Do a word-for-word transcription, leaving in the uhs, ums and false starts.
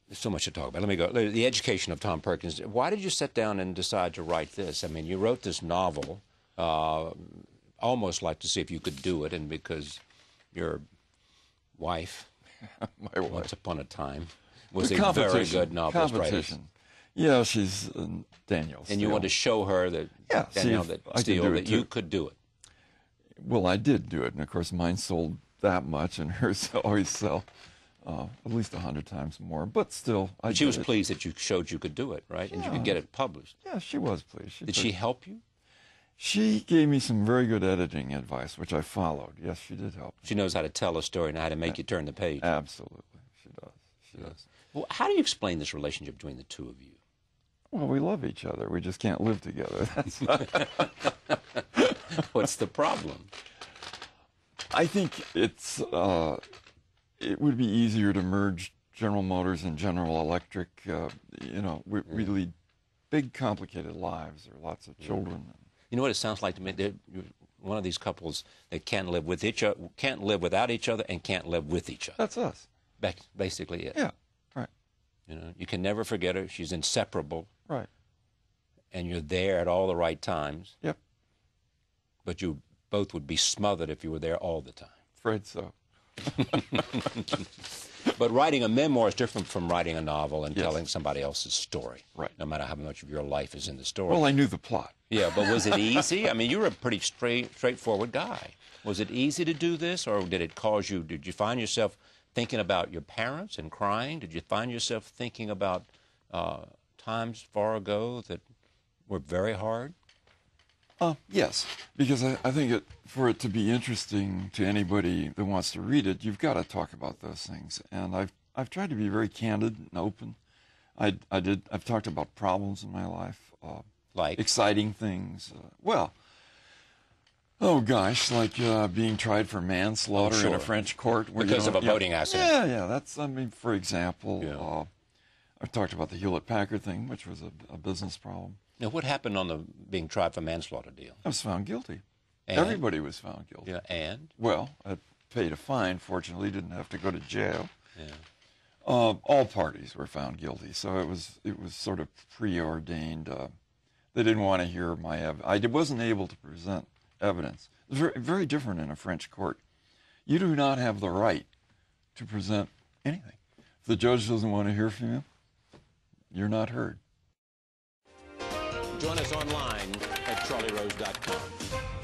There's so much to talk about. Let me go. The Education of Tom Perkins. Why did you sit down and decide to write this? I mean, you wrote this novel, uh, almost like to see if you could do it, and because your wife, My wife. once upon a time, was The a very good novelist. Competition. Right? Yeah, she's uh, Danielle Steel. And you wanted to show her that, yeah, Danielle see if that I Steel, could do it that too. you could do it. Well, I did do it, and of course mine sold that much, and hers always sell uh, at least a hundred times more. But still, I But she did was it. pleased that you showed you could do it, right? And you could Yeah. get it published. Yeah, she was pleased. She Did took- she help you? She gave me some very good editing advice, which I followed. Yes, she did help me. She knows how to tell a story and how to make you turn the page. Absolutely, she does. She does. Well, how do you explain this relationship between the two of you? Well, we love each other. We just can't live together. That's What's the problem? I think it's uh, it would be easier to merge General Motors and General Electric. Uh, you know, we, we lead big, complicated lives. There are lots of children. You know what it sounds like to me? They're one of these couples that can't live with each other, can't live without each other, and can't live with each other. That's us. That's basically it. Yeah, right, You know, you can never forget her. She's inseparable, right. and you're there at all the right times. Yep, But you both would be smothered if you were there all the time. afraid so. But writing a memoir is different from writing a novel and Yes. telling somebody else's story. Right. No matter how much of your life is in the story. Well, I knew the plot. Yeah, but was it easy? I mean, you were a pretty straight, straightforward guy. Was it easy to do this, or did it cause you, did you find yourself thinking about your parents and crying? Did you find yourself thinking about uh, times far ago that were very hard? Uh, yes, because I, I think it, for it to be interesting to anybody that wants to read it, you've got to talk about those things. And I've I've tried to be very candid and open. I, I did. I've talked about problems in my life, uh, Like? exciting things. Uh, well, oh gosh, like uh, being tried for manslaughter Oh, sure. in a French court where you Because of don't- a yeah, boating accident. Yeah, yeah. That's. I mean, for example, Yeah. uh, I've talked about the Hewlett-Packard thing, which was a, a business problem. Now, what happened on the being tried for manslaughter deal? I was found guilty. And? Everybody was found guilty. Yeah, and? Well, I paid a fine. Fortunately, didn't have to go to jail. Yeah. Uh, all parties were found guilty, so it was it was sort of preordained. Uh, they didn't want to hear my evidence. I wasn't able to present evidence. It was very, very different in a French court. You do not have the right to present anything. If the judge doesn't want to hear from you, you're not heard. Join us online at charlie rose dot com.